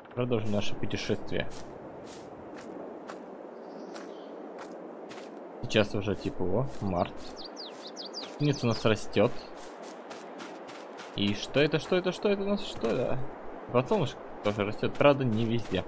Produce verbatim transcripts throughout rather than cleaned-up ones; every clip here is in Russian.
Продолжим наше путешествие. Сейчас уже типа о, март. Ниц у нас растет. И что это, что это, что это у нас, что это? Подсолнушка тоже растет, правда, не везде.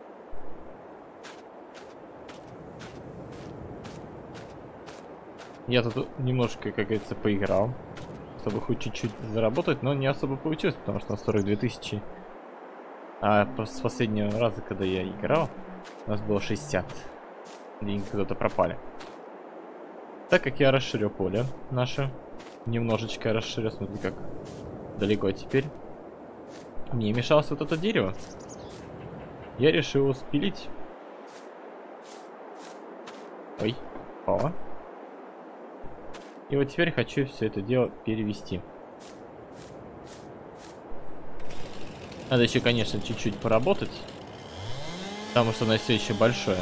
Я тут немножко, как говорится, поиграл, чтобы хоть чуть-чуть заработать, но не особо получилось, потому что на сорок две тысячи. А с последнего раза, когда я играл, у нас было шестьдесят. Деньги куда-то пропали. Так как я расширю поле наше, немножечко расширю, смотри как далеко теперь. Мне мешалось вот это дерево. Я решил его спилить. Ой, о. И вот теперь хочу все это дело перевести. Надо еще, конечно, чуть-чуть поработать, потому что оно все еще большое.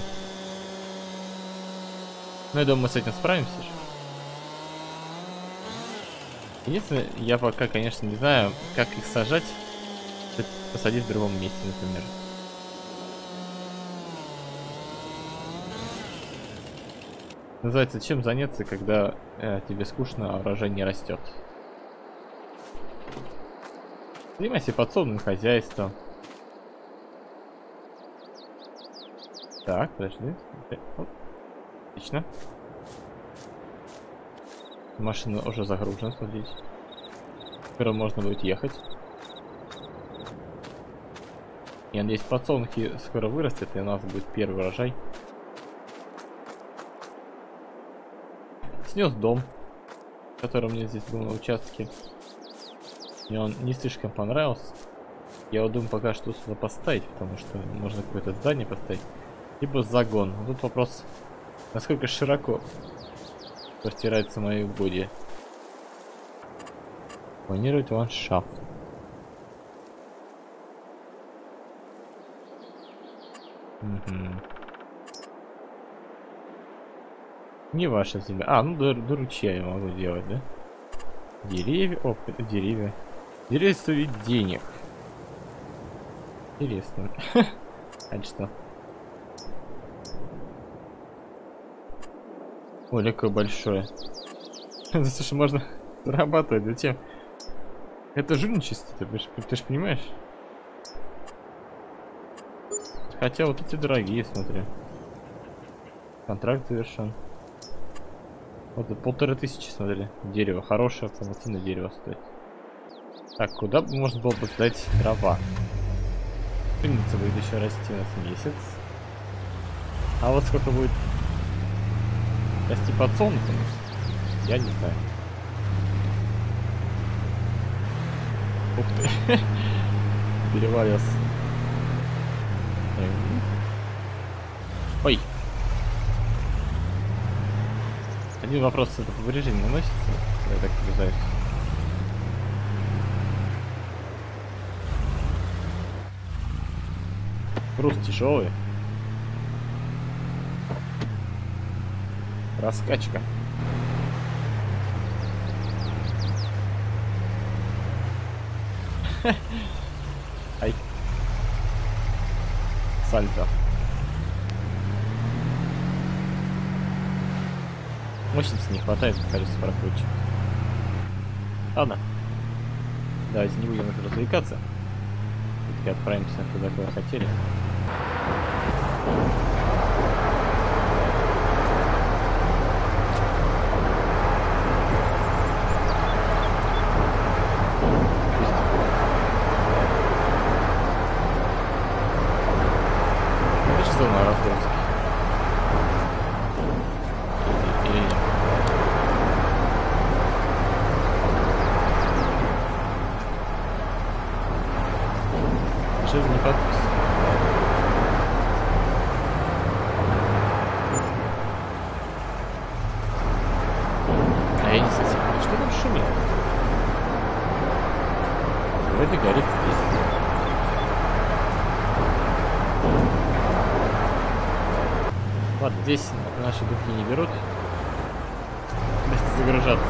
Но я думаю, мы с этим справимся же. Единственное, я пока, конечно, не знаю, как их сажать, посадить в другом месте, например. Называется, чем заняться, когда э, тебе скучно, а урожай не растет. Занимайся подсобным хозяйством. Так, подожди. Оп. Отлично. Машина уже загружена, смотрите. Скоро можно будет ехать. Я надеюсь, подсолнухи скоро вырастет, и у нас будет первый урожай. Снес дом, который у меня здесь был на участке. Мне он не слишком понравился. Я вот думаю пока что сюда поставить, потому что можно какое-то здание поставить. Либо загон. Но тут вопрос, насколько широко простирается мои угодья. Планировать ландшафт. Угу. Не ваша земля. А, ну до, до ручья я могу делать, да? Деревья. О, это деревья. Деревья стоят денег. Интересно. А что? Ой, какое большое. Слушай, можно зарабатывать. Зачем? Это жульничество, ты, ты же понимаешь? Хотя вот эти дорогие, смотри. Контракт завершен. Вот полторы тысячи, смотри. Дерево хорошее, полноценное дерево стоит. Так, куда можно было бы сдать дрова? Пшеница будет еще расти у нас месяц. А вот сколько будет расти подсолнух у нас? Я не знаю. Ух ты. Перевалился. Ой. Один вопрос, это повреждение наносится? Я так обязаюсь. Груз тяжелый. Раскачка. Ай. Сальто. Мощности не хватает, кажется, прокручивать. Ладно. Давайте не будем это развлекаться. И отправимся туда, куда хотели. Это же зона разгрузки. Или нет? Жив не подпись. А я не совсем. Что там шумит? Вроде горит здесь. Ладно, здесь наши духи не берут. Давайте загружаться.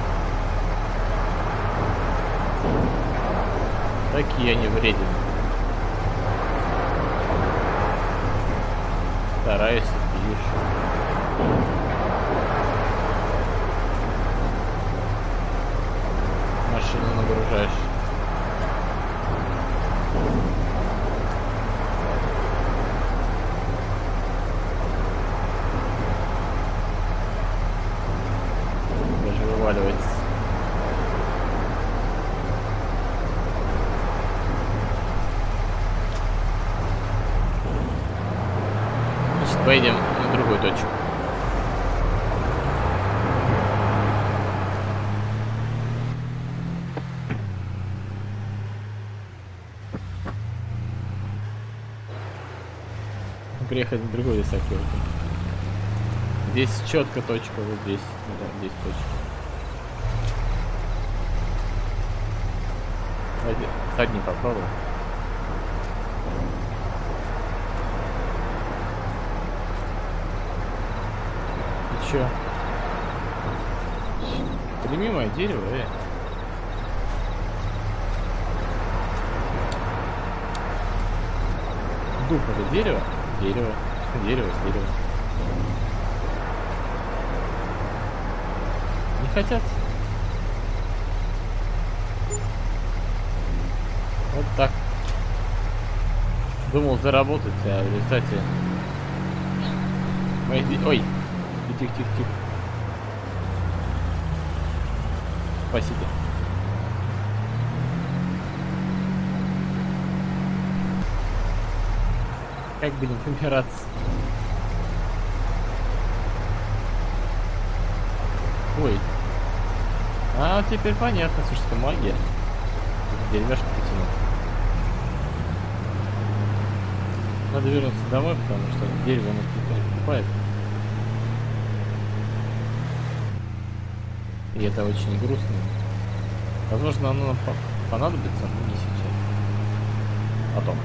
Такие они вредины. Стараешься, пьешь. Машину нагружаешь. Даже вываливается. Значит, поедем на другую точку. Приехать на другой лесопилку. Здесь четко точка, вот здесь, да, здесь точка. Давайте задний попробуем. И чё? Прими мое дерево, э. Дуб это дерево? Дерево, дерево, дерево. Не хотят. Вот так. Думал заработать, а в результате... Мои де... Ой! Тихо, тихо, тихо. Спасибо. Как будем выбираться? Ой. А, теперь понятно, слушай, это магия. Деревяшку потянул. Надо вернуться домой, потому что дерево у нас никто не покупает. И это очень грустно. Возможно, оно нам понадобится, но не сейчас. Потом.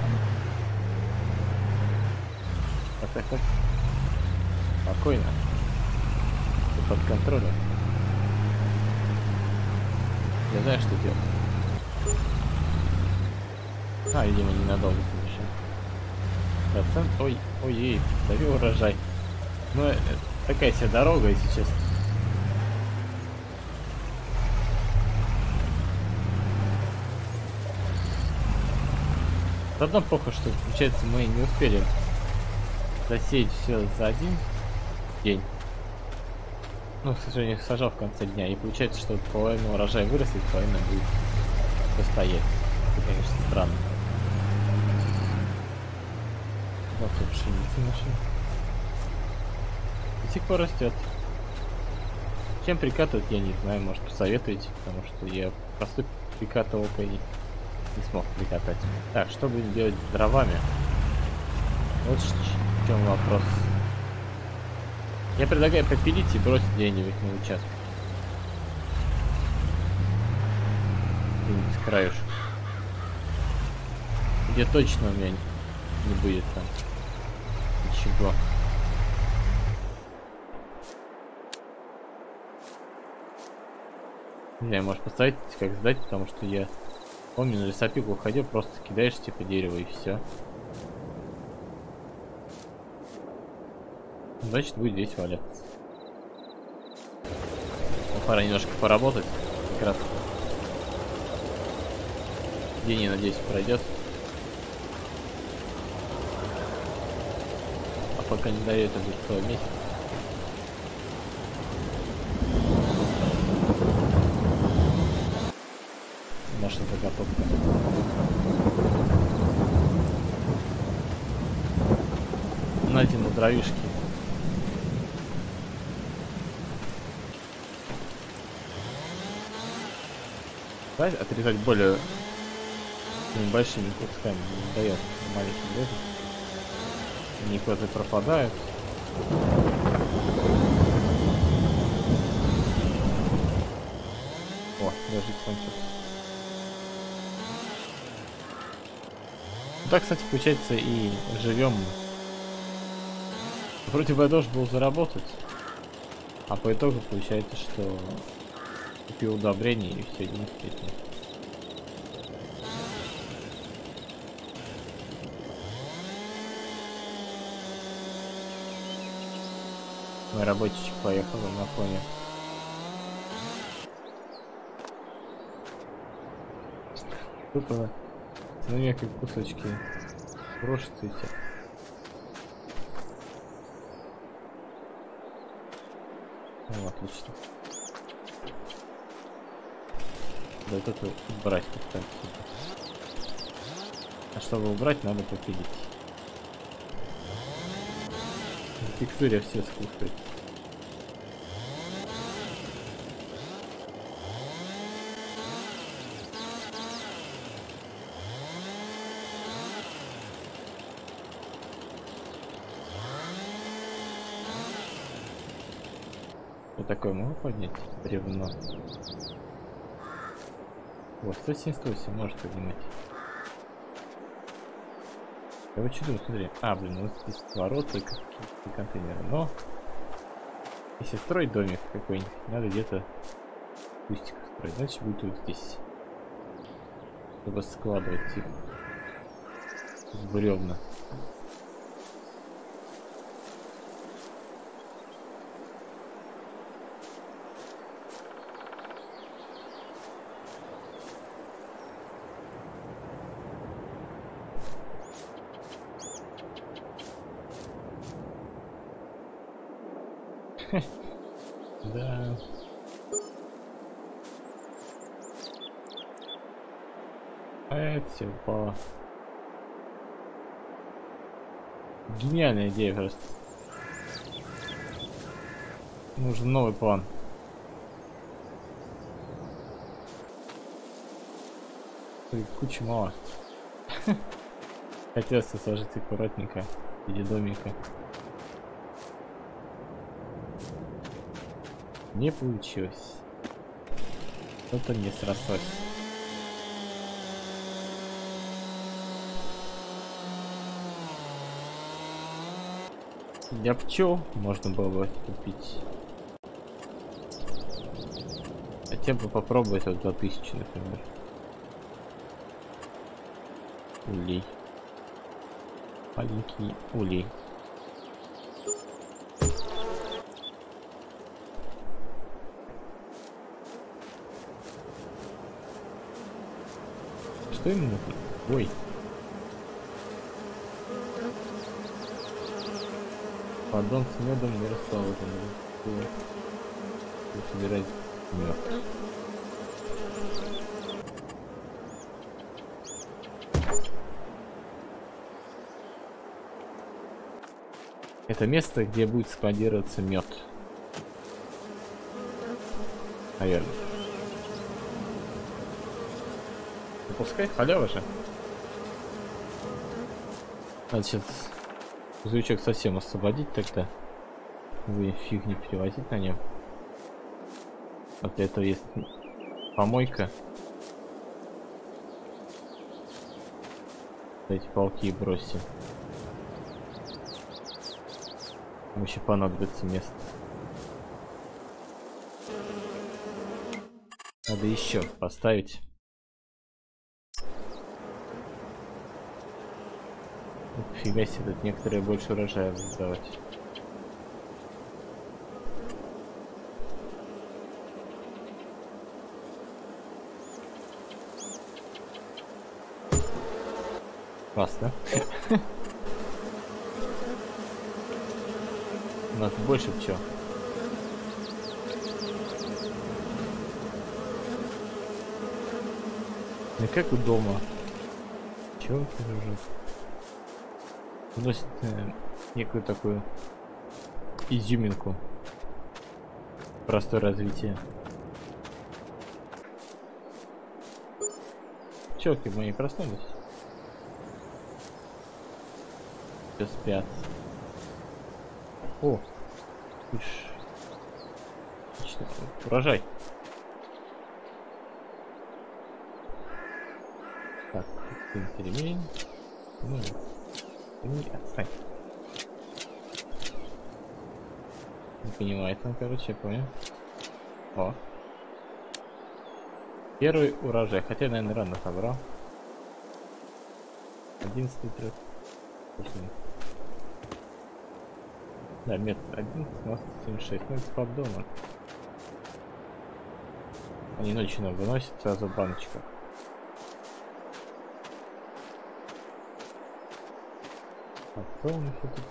Так, так, так. Спокойно. Ты под контролем. Я знаю, что делать. А, видимо, ненадолго еще. Процент. Ой, ой, дави урожай. Ну, это такая себе дорога, если честно. Одно плохо, что получается мы не успели засеять все за один день. Ну, к сожалению, сажал в конце дня. И получается, что половина урожая вырастет, половина будет постоять. Это, конечно, странно. Вот тут пшеница наша. До сих пор растет. Чем прикатывать, я не знаю, может посоветуете, потому что я простой прикатывалкой не, не смог прикатать. Так, что будем делать с дровами? Вот в чем вопрос. Я предлагаю попилить и бросить где-нибудь на участок. Где-нибудь с краюшек. Где точно у меня не будет там ничего. Не знаю, может поставить, как сдать, потому что я помню, на лесопилку ходил, просто кидаешь типа дерево и все. Значит, будет здесь валяться. Но пора немножко поработать. Как раз день, я надеюсь, пройдет. А пока не дает, это будет целый месяц. Наша заготовка. Натяну дровишки. Отрезать более небольшими кусками, не дает маленьким резать. Они куда-то пропадают. О, даже кончился. Так, кстати, получается, и живем. Вроде бы я должен был заработать, а по итогу получается, что купил удобрение и все, не встретил. Мой рабочий поехал на фоне. Тут она. Смотри, как кусочки крошатся и все. Ну, отлично. Да вот это убрать как-то. А чтобы убрать, надо попилить. В текстуре все скушают. Вот такое могу поднять? Бревно. Вот, сто семьдесят восемь может поднимать. Я вот чудо, смотри. А, блин, вот здесь ворота и какие-то контейнеры. Но если строить домик какой-нибудь, надо где-то кустик строить. Значит, будет вот здесь. Чтобы складывать их в бревна. Да. А это все упало. Гениальная идея просто. Нужен новый план. Ой, куча мало. Хотелось сложить аккуратненько в виде домика. Не получилось. Что-то не срослось. Для пчел можно было бы купить. Хотя бы попробовать вот за тысячу, например. Улей. Маленький улей. Что именно? Ой. Поддон с медом не расстался. Собирать мед. Это место, где будет складироваться мед. Наверное. Пускай халява же. Надо сейчас грузовичок совсем освободить тогда. Вы фиг не перевозить на нем. Вот для этого есть помойка. Эти палки бросим. Нам еще понадобится место. Надо еще поставить. Фига себе, тут некоторые больше урожая будут давать. Классно. У нас больше пчел. Ну как у дома. Чего уже? Вносит э, некую такую изюминку. Простое развитие. Пчелки мои проснулись. Все спят. О, ишь. Отлично. Урожай. Так, переменим. Ну, не отстань. Не понимает он, короче, я понял. О. Первый урожай. Хотя, наверное, рано собрал. одиннадцатый трек. Да, мед одиннадцать, девяносто семь, шесть. Ну, это с поддона. Они ночью нам выносят сразу в баночках. Подсолнухи тут.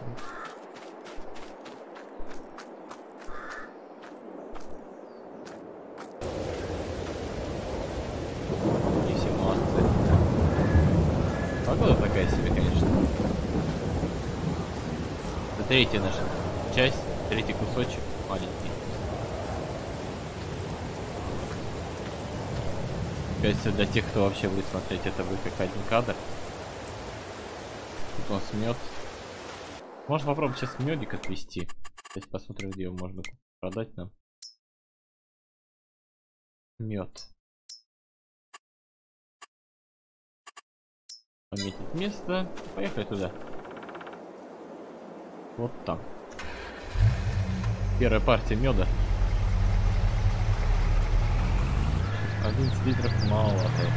И все молодцы. Погода такая себе, конечно. Это третья наша часть, третий кусочек маленький. Кажется, для тех, кто вообще будет смотреть, это будет как один кадр. Тут у нас мед. Можно попробовать сейчас медик отвести. Сейчас посмотрим, где его можно продать нам. Мед. Пометить место. Поехали туда. Вот там. Первая партия меда. одиннадцать литров маловато.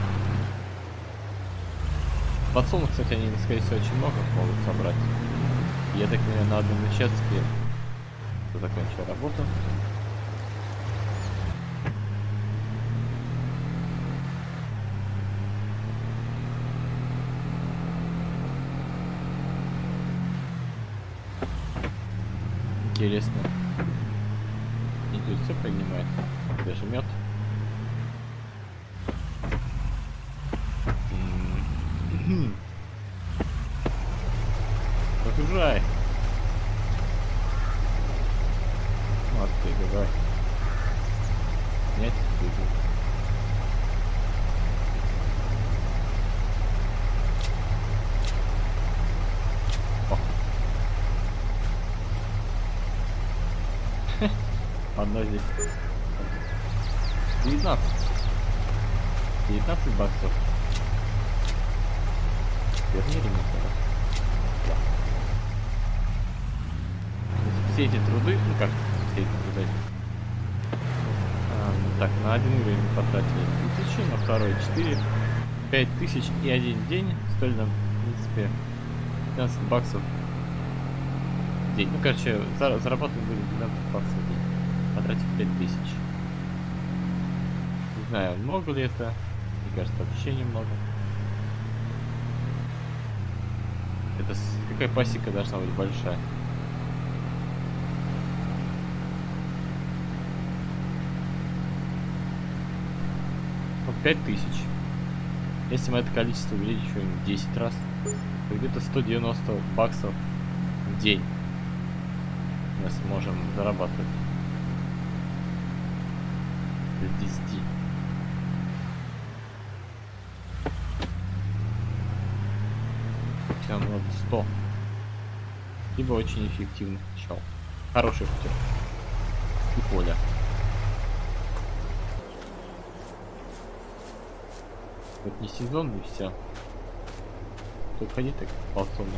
Подсолнух, кстати, они, скорее всего, очень много смогут собрать. Я так понимаю, на одном участке закончил работу. Интересно. Идет все поднимает. Даже мед. Разгружай. Молодцы, давай. Нет, стыдно. Одно здесь. девятнадцать. девятнадцать баксов. Верни ремонт. Все эти труды, ну как все эти труды, а, так, на один уровень мы потратили тысячи, на второй четыре, пять тысяч и один день стоили нам, в принципе, пятнадцать баксов в день. Ну, короче, зар заработали были двенадцать баксов в день, потратив пять тысяч. Не знаю, много ли это, мне кажется, вообще немного. Это с... какая пасека должна быть большая? пять тысяч. Если мы это количество увеличиваем в десять раз, то где-то сто девяносто баксов в день мы сможем зарабатывать. С десяти. Нам надо сто. Либо очень эффективный чел. Хороший путер. И поле. Вот не сезон, и все. Тут ходить так полсонника.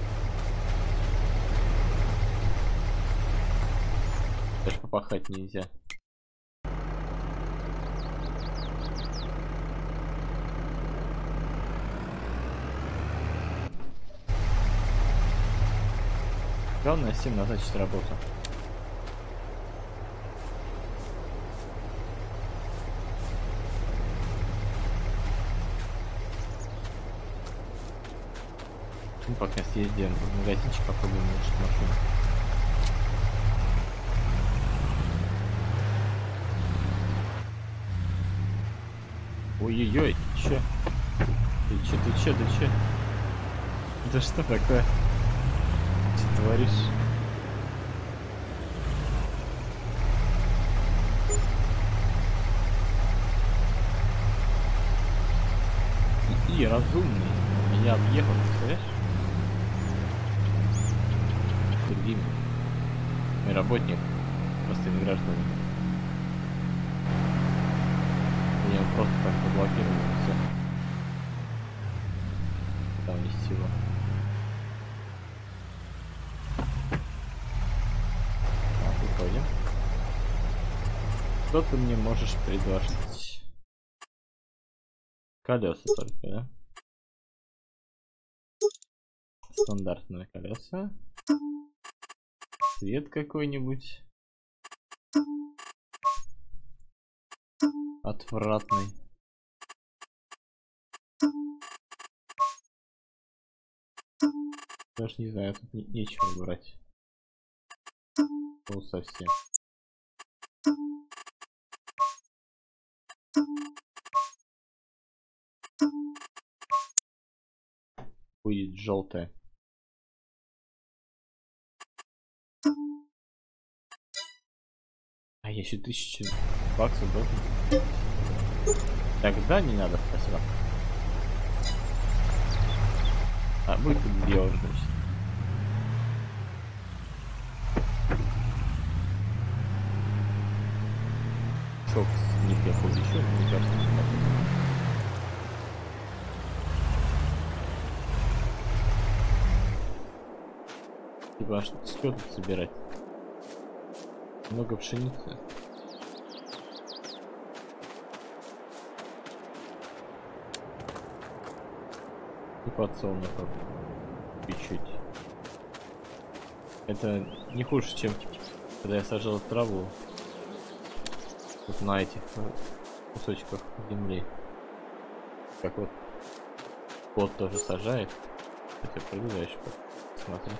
Даже попахать нельзя. Главное всем назначить работу. Ну, пока съездим в магазинчик, попробуем улучшить машину. Ой-ой-ой, ты чё? Ты чё, ты чё, ты чё? Это что такое? Что творишь? И, и разумный. Меня объехал, представляешь? Другим. Мой работник. Простыми гражданами. Я его просто так заблокировал, и все. Там есть всего. Так, выходим. Что ты мне можешь предложить? Колеса только, да? Стандартные колеса. Цвет какой-нибудь. Отвратный. Даже не знаю, тут не, нечего выбрать. Ну, совсем. Будет желтое. А я еще тысячу баксов должен. Тогда не надо, спасибо. А, будет белый, значит. Сколько с них я получу, мне кажется, не так. Типа, а что, что тут собирать? Много пшеницы. И подсолнухов. Чуть-чуть. Это не хуже, чем когда я сажал траву. Вот на этих кусочках земли. Как вот кот тоже сажает. Хотя прогуляешь, посмотришь.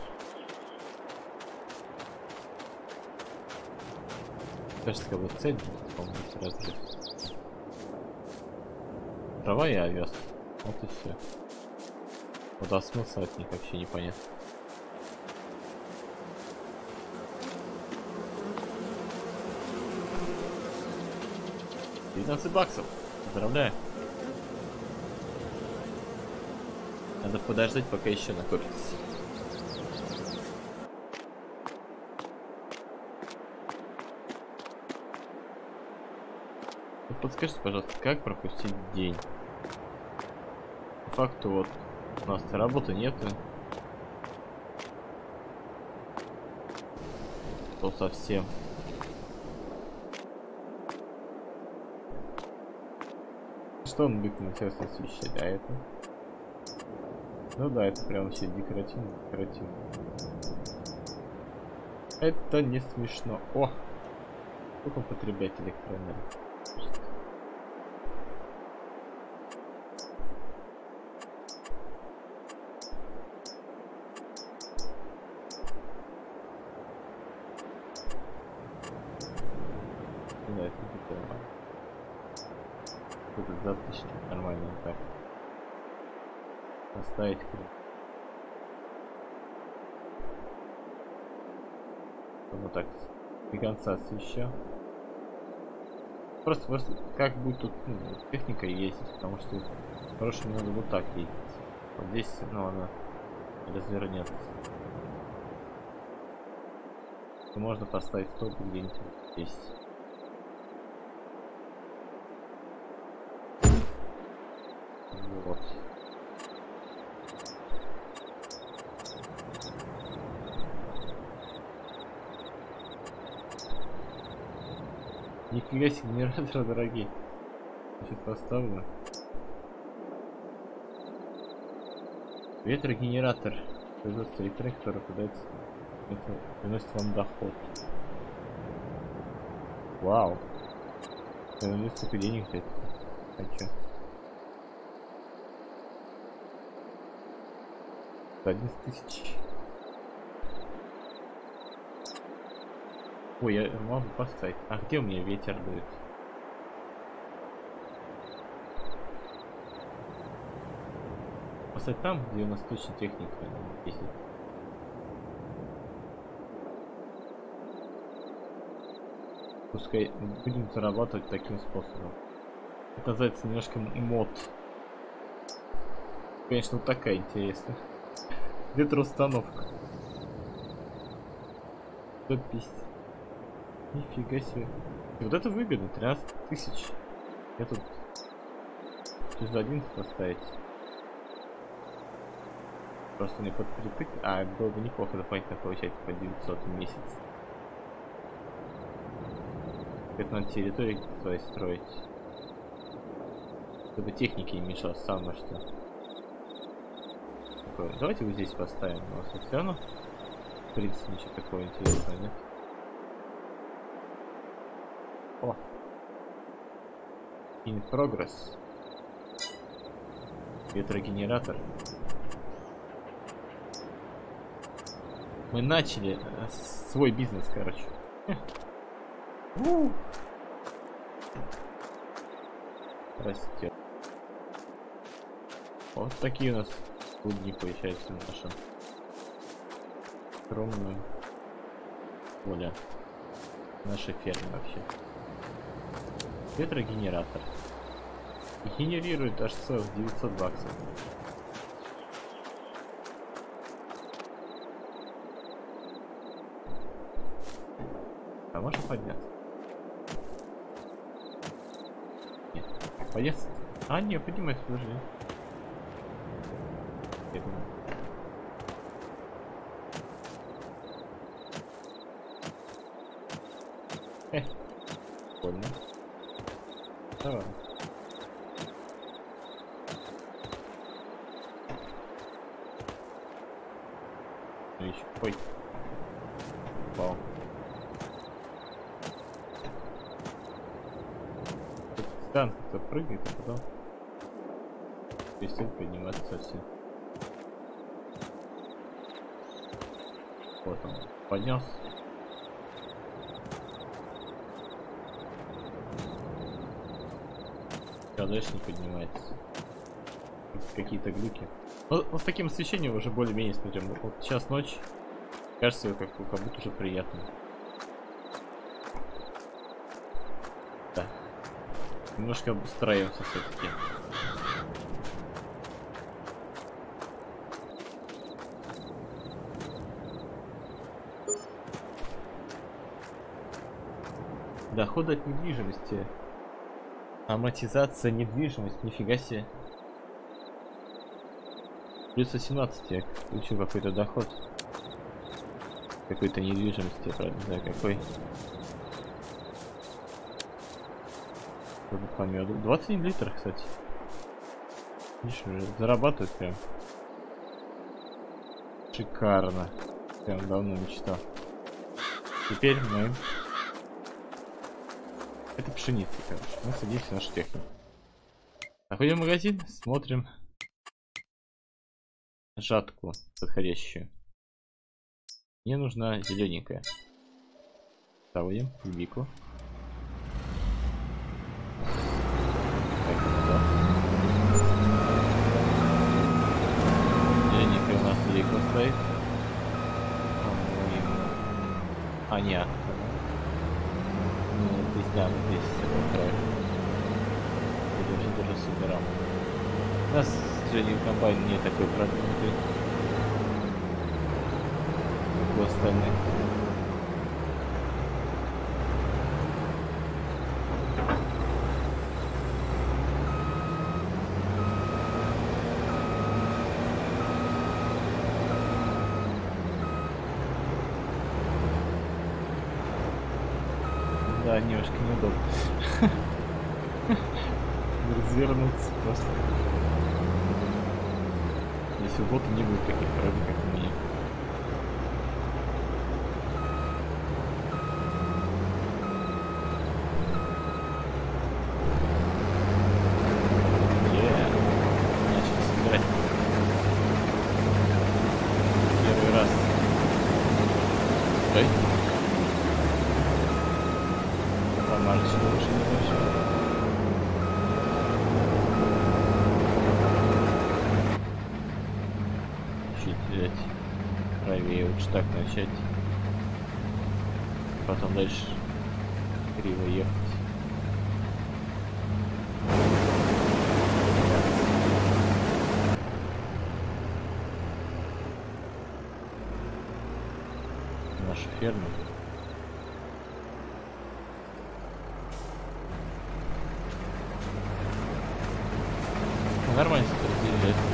Кажется, как бы цель, по-моему, разрыв. Трава и овес. Вот и все. Вот, а смысл от них вообще непонятно. девятнадцать баксов. Поздравляю. Надо подождать, пока еще накопится. Подскажите, пожалуйста, как пропустить день? По факту вот у нас работы нету. То совсем. Что он будет интересно освещать? А это? Ну да, это прям вообще декоративно, декоративно. Это не смешно. О! Сколько употреблять электроэнергии? Да, это не нормально. Тут затычки нормально вот так. Оставить круг. Вот так до конца освещал. Просто, просто как будет тут ну, техника ездить, потому что хорошему надо вот так ездить. Вот здесь, ну, она развернется. И можно поставить столб где-нибудь здесь. Вот. Нифига себе, генераторы дорогие. Сейчас поставлю. Ветрогенератор. Производство электроники, который подается, это приносит вам доход. Вау. Я не столько денег взять. Хочу. одиннадцать тысяч. Ой, я могу поставить. А где у меня ветер дует? Поставить там, где у нас точно техника ездит. Пускай будем зарабатывать таким способом. Это называется немножко мод. Конечно, вот такая интересная. Ветроустановка. сто пятьдесят. Нифига себе. И вот это выгодно, тринадцать тысяч. Я тут через одиннадцать поставить. Просто не под притык. А, было бы неплохо дополнительно получать по девятьсот в месяц. Это на территории своей строить. Чтобы техники не мешало, самое что. Такое. Давайте вот здесь поставим. У нас все равно В принципе, ничего такого интересного нет. О! In progress. Ветрогенератор. Мы начали э, свой бизнес, короче. Растет. Вот такие у нас клубни получаются в нашем скромном поле. Нашей фермы вообще. Ветрогенератор. Генерирует аж целых девятьсот баксов. А можно подняться? Нет. Подняться? А, не, поднимается, подожди. Я думаю. Эх, больно. Давай. Ну еще. Ой. Вау. Танк-то прыгает, а потом перестает подниматься совсем. Вот он, поднялся. А дальше не поднимается. Какие-то глюки. Но, но с таким освещением уже более-менее смотрим. Вот сейчас ночь. Кажется, как, как будто уже приятно. Да. Немножко обустраиваемся все-таки. Доходы от недвижимости. Амортизация недвижимости. Нифига себе. Плюс восемнадцать я получил какой-то доход. Какой-то недвижимости, я правда не знаю какой. По меду. двадцать семь литров, кстати. Видишь, уже зарабатывают прям. Шикарно. Прям давно мечтал. Теперь мы... Это пшеница, короче. Мы садимся в нашу технику. Заходим в магазин, смотрим жатку подходящую. Мне нужна зелененькая. Ставим либику. Зелененькая у нас либику стоит. А, нет. Ну, здесь, да, вот здесь с края. Это вообще тоже собирал. У нас, к сожалению, комбайн не такой продвинутый, как у остальных. Да, немножко неудобно. Развернуться просто. Если у бота не будет таких проблем, как у меня. Yeah. Начали собирать. Первый раз. Ой. Помарочку лучше не больше. Правее лучше так начать, потом дальше криво ехать. Наша ферма. Нормально разделяется.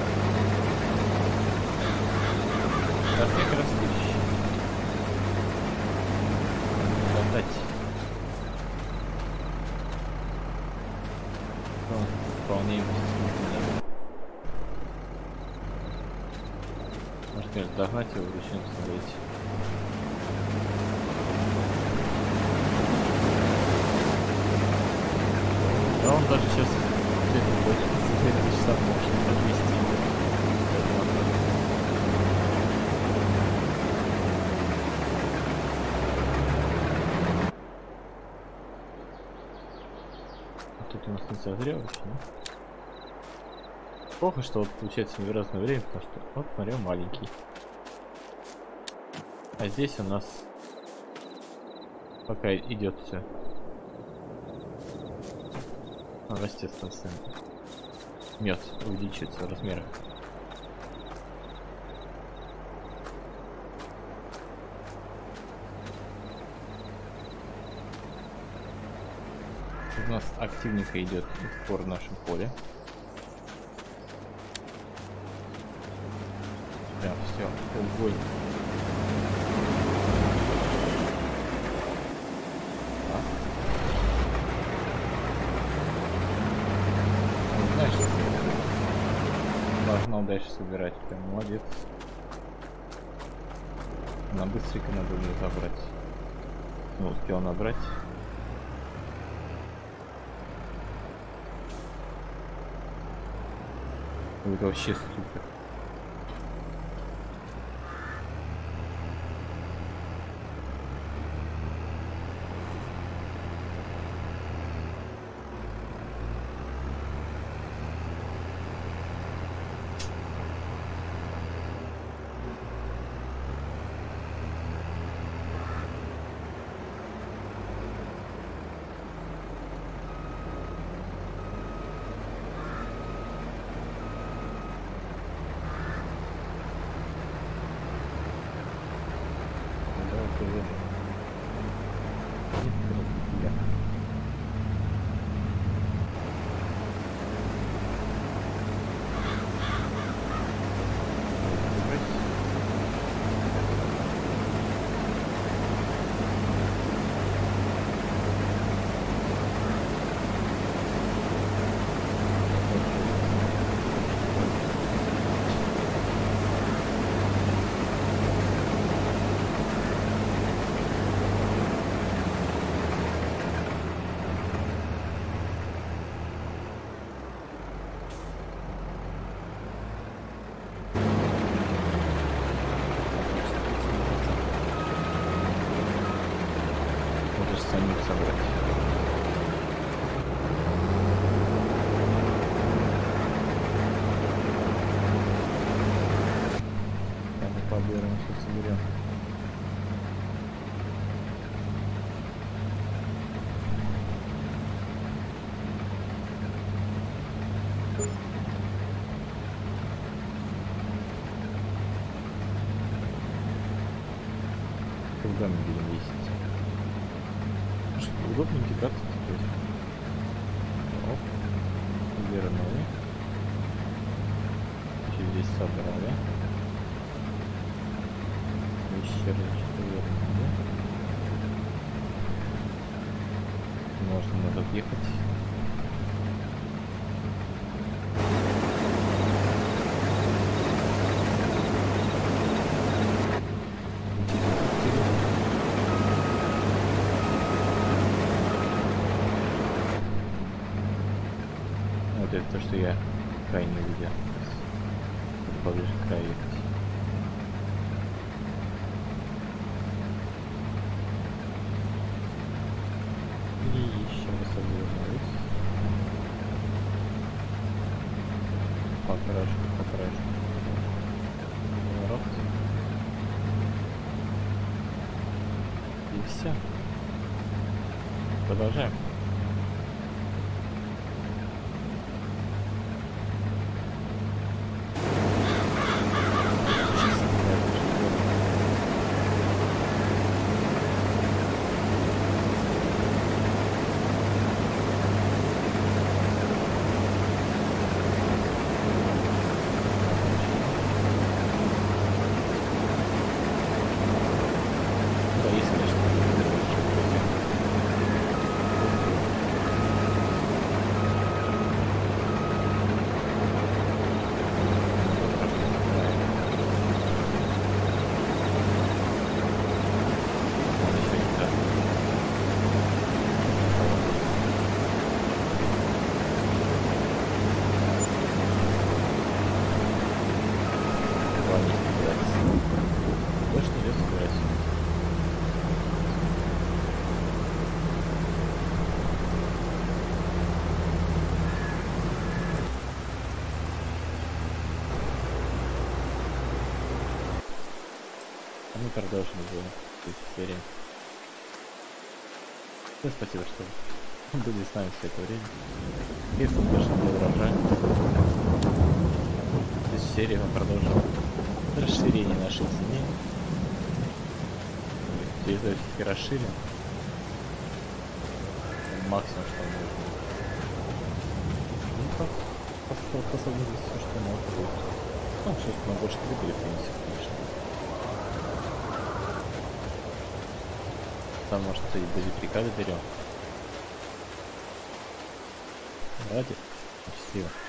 Как растущий. Катать. Исполняемость. Можно Теперь догнать его, начнем смотреть. Да он даже сейчас где-то больше часа может подвести. А тут у нас не созрел еще, да? Плохо, что вот получается в разное время, потому что вот смотрю маленький. А здесь у нас пока идет все. Он растет в конце. Мед увеличивается в размерах. У нас активненько идет спор в нашем поле. Прям все, огонь. А? Он знаешь, что должна дальше собирать. Прям молодец. Нам быстренько надо ее забрать. Не успел набрать. Это вообще супер. Самих собрать. Я мы поберем, все соберем. Когда мы будем ездить? Удобно интеграция теперь. Оп. Вернули. Еще здесь собрали. Еще раз вернули. Можно надо отъехать. Это то, что я крайне видел. Поближе к краю ехать. И еще раз обвернулись. По краешку, по краешку. Поворот. И все. Продолжаем. желание собирать. Дождь идет собирать. А мы продолжим уже эту серию. Всем спасибо, что были с нами все это время. Если вам больше не урожай, в серии мы продолжим расширение наших земель. Территорию все-таки расширим. Максимум, что можно. Ну, посадим здесь все, что можно будет. Ну, сейчас мы больше прибыли принесет, конечно. Там, может, кстати, до ветряка доберем. Давайте. Счастливо.